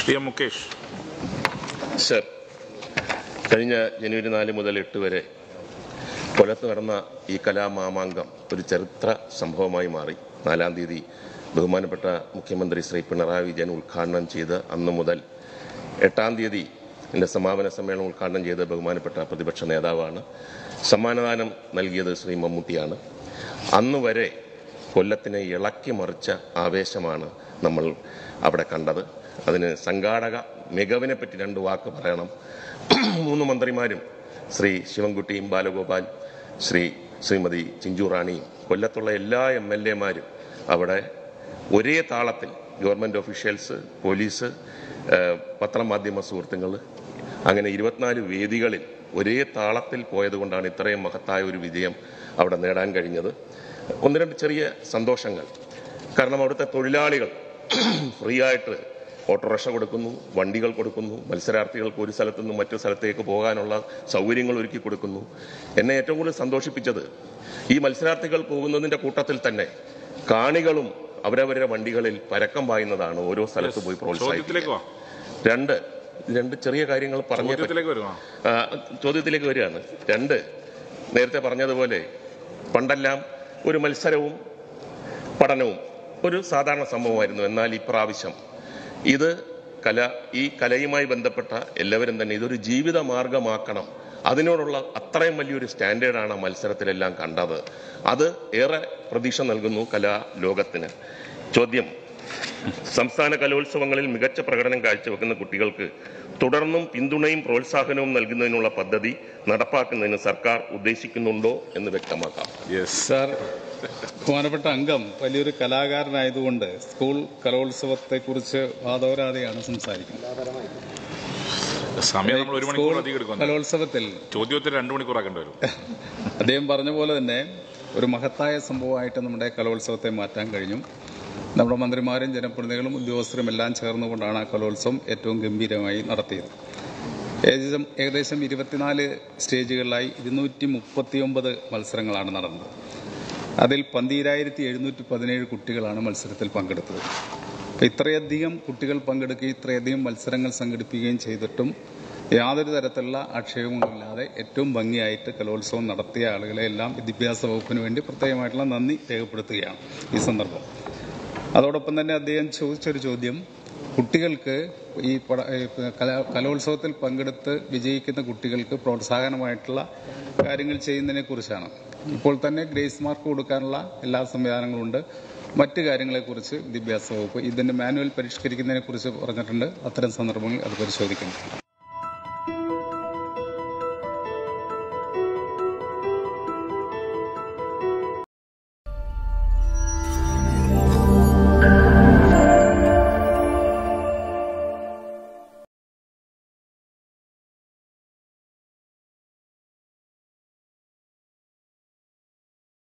Mukesh sir, കഴിഞ്ഞ ജനുവരി 4 മുതൽ 8 വരെ കൊല്ലത്ത് നടന്ന ഈ കലാമാമാങ്കം ഒരു ചരിത്ര സംഭവമായി മാറി. 4-ാം തീയതി ബഹുമാനപ്പെട്ട മുഖ്യമന്ത്രി ശ്രീ പിണറായി വിജയൻ ഉദ്ഘാടനം ചെയ്ത് അന്നു മുതൽ 8-ാം തീയതി സമാപന സമ്മേളനം ഉദ്ഘാടനം ചെയ്ത് ബഹുമാനപ്പെട്ട പ്രതിപക്ഷ നേതാവാണ്. സമ്മാനദാനം നൽകിയത് ശ്രീ മമ്മൂട്ടിയാണ്. അന്നുവരെ കൊല്ലത്തിനെ ഇളക്കി മറിച്ച ആവേശമാണ് നമ്മൾ അവിടെ കണ്ടത്. അതിന് സംഘാടക മികവിനെ പറ്റി 2 വാക്ക് പറയണം. 3 മന്ത്രിമാരും ശ്രീ ശിവൻകുട്ടിയും ബാലഗോപാൽ, ശ്രീമതി ചിഞ്ചു റാണിയും, കൊല്ലത്തുള്ള എല്ലാ MLA-മാരും അവിടെ ഒരേ താളത്തിൽ, ഗവൺമെൻറ് ഒഫീഷ്യൽസ്, പോലീസ്, പത്രമാധ്യമ സുഹൃത്തുക്കൾ, അങ്ങനെ 24 വേദികളിൽ ഒരേ താളത്തിൽ പോയതുകൊണ്ടാണ് ഇത്രയും മഹത്തായ ഒരു വിജയം അവിടെ നേടാൻ കഴിഞ്ഞത്. 1-2 ചെറിയ സന്തോഷങ്ങൾ. കാരണം അവിടുത്തെ തൊഴിലാളികൾ ഫ്രീ ആയിട്ട് ഓട്ടോറിക്ഷ കൊടുക്കുന്നു, വണ്ടികൾ കൊടുക്കുന്നു, മത്സരാർത്ഥികൾക്ക് ഒരു സ്ഥലത്തു നിന്ന് മറ്റു സ്ഥലത്തേക്ക് പോകാനുള്ള സൗകര്യങ്ങൾ ഒരുക്കി കൊടുക്കുന്നു. എന്നെ ഏറ്റവും കൂടുതൽ സന്തോഷിപ്പിച്ചത് ഈ മത്സരാർത്ഥികൾ പോകുന്നതിന്റെ കൂട്ടത്തിൽ തന്നെ കാണികളും അവരവരുടെ വണ്ടികളിൽ പരക്കം പായുന്നതാണ് ഓരോ സ്ഥലത്ത് പോയി പ്രോത്സാഹിപ്പിക്കുക. 2 ചെറിയ കാര്യങ്ങൾ ചോദ്യത്തിലേക്ക് വരികയാണ്. 2, നേരത്തെ പറഞ്ഞതുപോലെ പണ്ടെല്ലാം ഒരു മത്സരവും പഠനവും ഒരു സാധാരണ സംഭവമായിരുന്നു. എന്നാൽ ഇപ്രാവശ്യം ഇത് ഈ കലയുമായി ബന്ധപ്പെട്ട എല്ലാവരും തന്നെ ഇതൊരു ജീവിത മാർഗമാക്കണം, അതിനോടുള്ള അത്രയും വലിയൊരു സ്റ്റാൻഡേർഡാണ് മത്സരത്തിലെല്ലാം കണ്ടത്. അത് ഏറെ പ്രതീക്ഷ നൽകുന്നു കലാലോകത്തിന്. ചോദ്യം: സംസ്ഥാന കലോത്സവങ്ങളിൽ മികച്ച പ്രകടനം കാഴ്ചവെക്കുന്ന കുട്ടികൾക്ക് തുടർന്നും പിന്തുണയും പ്രോത്സാഹനവും നൽകുന്നതിനുള്ള പദ്ധതി നടപ്പാക്കുന്നതിന് സർക്കാർ ഉദ്ദേശിക്കുന്നുണ്ടോ എന്ന് വ്യക്തമാക്കാം. സാർ, ബഹുമാനപ്പെട്ട അംഗം വലിയൊരു കലാകാരനായതുകൊണ്ട് സ്കൂൾ കലോത്സവത്തെക്കുറിച്ച് വാദോരാതെയാണ് സംസാരിക്കുന്നത്. കലോത്സവത്തിൽ ചോദ്യത്തിൽ 2 മണിക്കൂറാക്കേണ്ടി വരും. അദ്ദേഹം പറഞ്ഞ പോലെ തന്നെ ഒരു മഹത്തായ സംഭവമായിട്ട് നമ്മുടെ കലോത്സവത്തെ മാറ്റാൻ കഴിഞ്ഞു. നമ്മുടെ മന്ത്രിമാരും ജനപ്രതിനിധികളും ഉദ്യോഗസ്ഥരും എല്ലാം ചേർന്നുകൊണ്ടാണ് ആ കലോത്സവം ഏറ്റവും ഗംഭീരമായി നടത്തിയത്. ഏകദേശം 24 സ്റ്റേജുകളിലായി 239 മത്സരങ്ങളാണ് നടന്നത്. അതിൽ 12,717 കുട്ടികളാണ് മത്സരത്തിൽ പങ്കെടുത്തത്. ഇത്രയധികം കുട്ടികൾ പങ്കെടുക്കുകയും ഇത്രയധികം മത്സരങ്ങൾ സംഘടിപ്പിക്കുകയും ചെയ്തിട്ടും യാതൊരു തരത്തിലുള്ള ആക്ഷേപങ്ങളില്ലാതെ ഏറ്റവും ഭംഗിയായിട്ട് കലോത്സവം നടത്തിയ ആളുകളെ എല്ലാം വിദ്യാഭ്യാസ വകുപ്പിന് വേണ്ടി പ്രത്യേകമായിട്ടുള്ള നന്ദി രേഖപ്പെടുത്തുകയാണ് ഈ സന്ദർഭം. അതോടൊപ്പം തന്നെ അദ്ദേഹം ചോദിച്ചൊരു ചോദ്യം, കുട്ടികൾക്ക് ഈ കലോത്സവത്തിൽ പങ്കെടുത്ത് വിജയിക്കുന്ന കുട്ടികൾക്ക് പ്രോത്സാഹനമായിട്ടുള്ള കാര്യങ്ങൾ ചെയ്യുന്നതിനെ കുറിച്ചാണ്. ഇപ്പോൾ തന്നെ ഗ്രേസ് മാർക്ക് കൊടുക്കാനുള്ള എല്ലാ സംവിധാനങ്ങളും ഉണ്ട്. മറ്റു കാര്യങ്ങളെക്കുറിച്ച് വിദ്യാഭ്യാസ വകുപ്പ് ഇതിന്റെ മാനുവൽ പരിഷ്കരിക്കുന്നതിനെ കുറിച്ച് പറഞ്ഞിട്ടുണ്ട്. അത്തരം സന്ദർഭങ്ങളിൽ അത് പരിശോധിക്കണം.